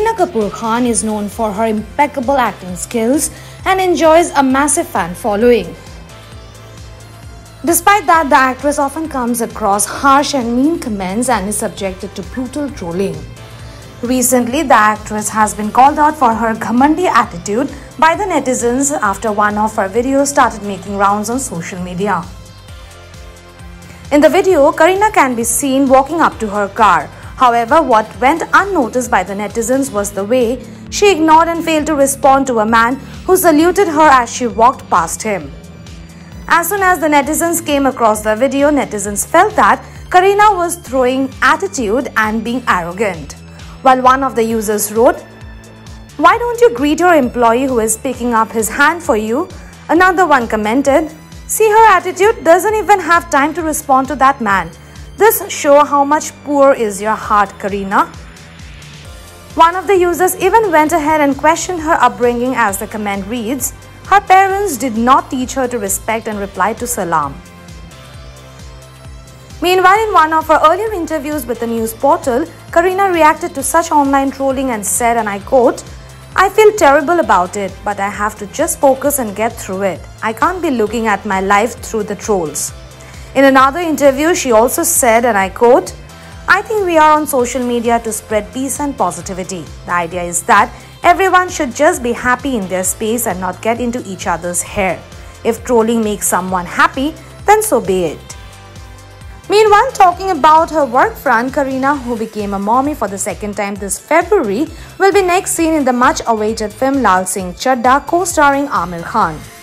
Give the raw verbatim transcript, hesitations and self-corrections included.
Kareena Kapoor Khan is known for her impeccable acting skills and enjoys a massive fan following. Despite that, the actress often comes across harsh and mean comments and is subjected to brutal trolling. Recently, the actress has been called out for her ghumandi attitude by the netizens after one of her videos started making rounds on social media. In the video, Kareena can be seen walking up to her car. However, what went unnoticed by the netizens was the way she ignored and failed to respond to a man who saluted her as she walked past him. As soon as the netizens came across the video, netizens felt that Kareena was throwing attitude and being arrogant. While one of the users wrote, "Why don't you greet your employee who is picking up his hand for you?" Another one commented, "See her attitude, doesn't even have time to respond to that man. This shows how much poor is your heart, Kareena." One of the users even went ahead and questioned her upbringing, as the comment reads, "Her parents did not teach her to respect and reply to salam." Meanwhile, in one of her earlier interviews with the news portal, Kareena reacted to such online trolling and said, and I quote, "I feel terrible about it, but I have to just focus and get through it. I can't be looking at my life through the trolls." In another interview, she also said, and I quote, "I think we are on social media to spread peace and positivity. The idea is that everyone should just be happy in their space and not get into each other's hair. If trolling makes someone happy, then so be it." Meanwhile, talking about her work front, Kareena, who became a mommy for the second time this February, will be next seen in the much-awaited film Laal Singh Chaddha, co-starring Aamir Khan.